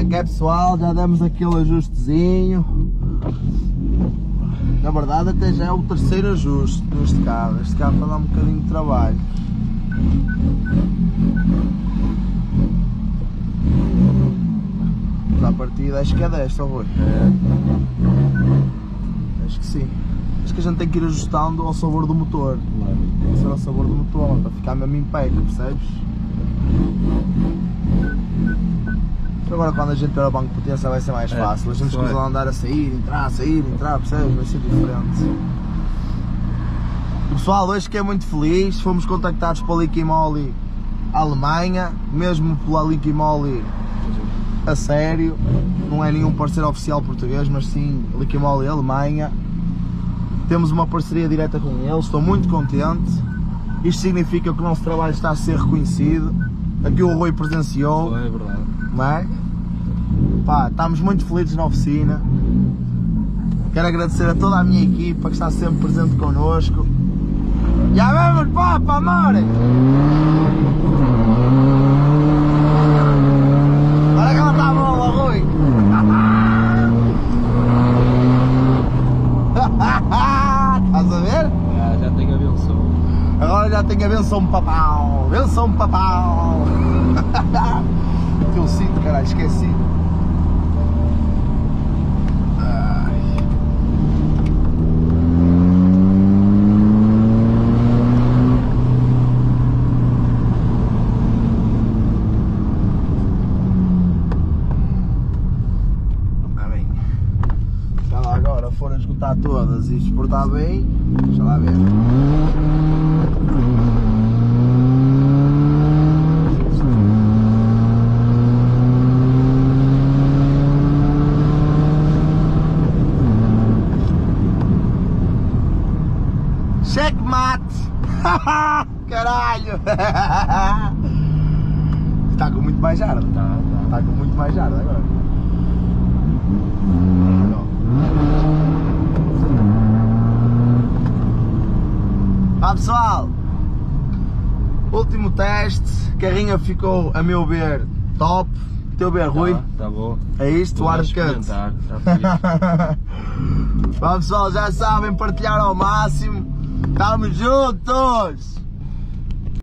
que é, pessoal? Já demos aquele ajustezinho. Na verdade até já é o terceiro ajuste neste carro. Este carro vai dar um bocadinho de trabalho. Mas à partida acho que é desta, Rui. Acho que sim. Acho que a gente tem que ir ajustando ao sabor do motor. Tem que ser ao sabor do motor, para ficar mesmo em pé, percebes? Agora quando a gente ter o banco de potência vai ser mais fácil. A gente escusa lá andar a sair, entrar, percebes? Vai ser diferente. O pessoal hoje que é muito feliz, fomos contactados pela Liqui Moly Alemanha, mesmo pela Liqui Moly a sério, não é nenhum parceiro oficial português, mas sim Liqui Moly Alemanha. Temos uma parceria direta com eles, estou muito contente. Isto significa que o nosso trabalho está a ser reconhecido. Aqui o Rui presenciou. É verdade. Não é? Pá, estamos muito felizes na oficina. Quero agradecer a toda a minha equipa que está sempre presente connosco. Já vamos, papo, amor! Olha que ela está a bola, Rui! Estás a ver? Já tenho a benção. Agora já tenho a benção papau! Benção papau! Eu sinto, caralho, esqueci. Bem, se ela agora for a esgotar todas e exportar bem, deixa lá ver. Checkmate! Caralho! Está com muito mais ar. Está com muito mais ar agora. Vá, pessoal! Último teste. Carrinha ficou, a meu ver, top. Teu ver, Rui? Tá bom. É isto, o ar de canto. Vá, pessoal, já sabem, partilhar ao máximo. Estamos juntos!